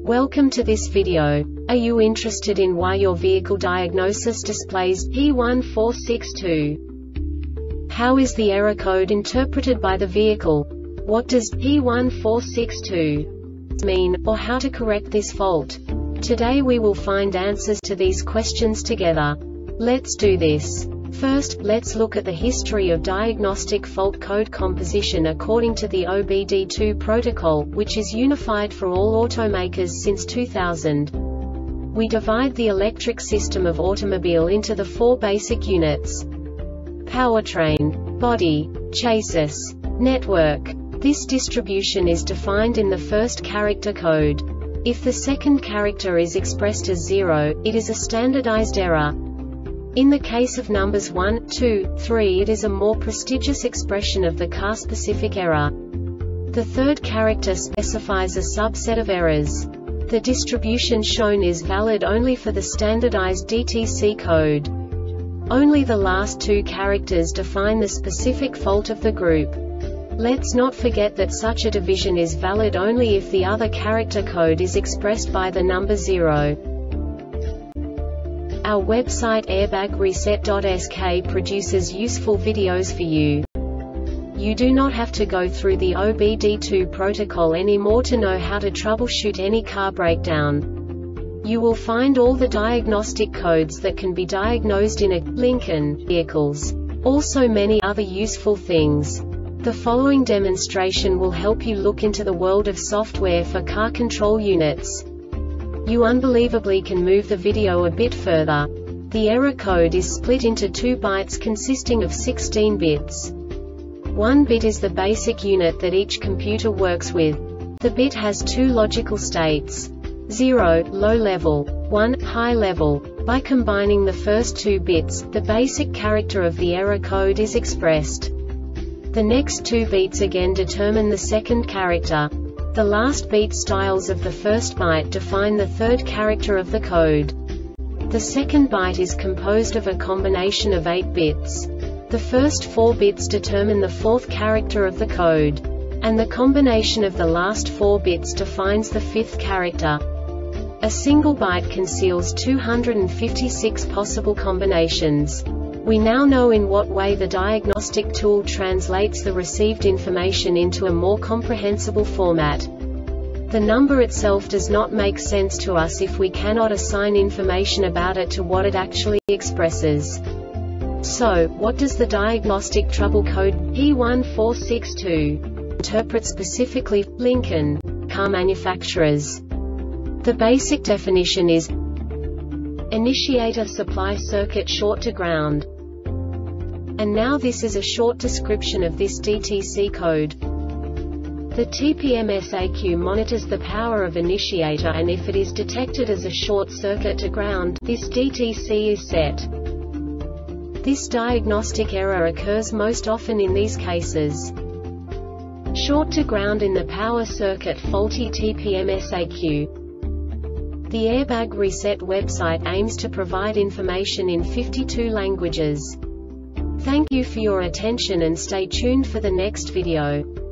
Welcome to this video. Are you interested in why your vehicle diagnosis displays P1462? How is the error code interpreted by the vehicle? What does P1462 mean, or how to correct this fault? Today we will find answers to these questions together. Let's do this. First, let's look at the history of diagnostic fault code composition according to the OBD2 protocol, which is unified for all automakers since 2000. We divide the electric system of automobile into the four basic units: powertrain, body, chassis, network. This distribution is defined in the first character code. If the second character is expressed as 0, it is a standardized error. In the case of numbers 1, 2, 3, it is a more prestigious expression of the car-specific error. The third character specifies a subset of errors. The distribution shown is valid only for the standardized DTC code. Only the last two characters define the specific fault of the group. Let's not forget that such a division is valid only if the other character code is expressed by the number 0. Our website airbagreset.sk produces useful videos for you. You do not have to go through the OBD2 protocol anymore to know how to troubleshoot any car breakdown. You will find all the diagnostic codes that can be diagnosed in a Lincoln vehicles. Also many other useful things. The following demonstration will help you look into the world of software for car control units. You unbelievably can move the video a bit further. The error code is split into 2 bytes consisting of 16 bits. 1 bit is the basic unit that each computer works with. The bit has 2 logical states: 0, low level, 1, high level. By combining the first 2 bits, the basic character of the error code is expressed. The next 2 beats again determine the second character. The last beat styles of the first byte define the third character of the code. The second byte is composed of a combination of 8 bits. The first 4 bits determine the fourth character of the code. And the combination of the last 4 bits defines the fifth character. A single byte conceals 256 possible combinations. We now know in what way the diagnostic tool translates the received information into a more comprehensible format. The number itself does not make sense to us if we cannot assign information about it to what it actually expresses. So, what does the diagnostic trouble code P1462 interpret specifically for Lincoln car manufacturers? The basic definition is initiator supply circuit short to ground. And now this is a short description of this DTC code. The TPMSAQ monitors the power of initiator, and if it is detected as a short circuit to ground, this DTC is set. This diagnostic error occurs most often in these cases: short to ground in the power circuit, faulty TPMSAQ. The Airbag Reset website aims to provide information in 52 languages. Thank you for your attention and stay tuned for the next video.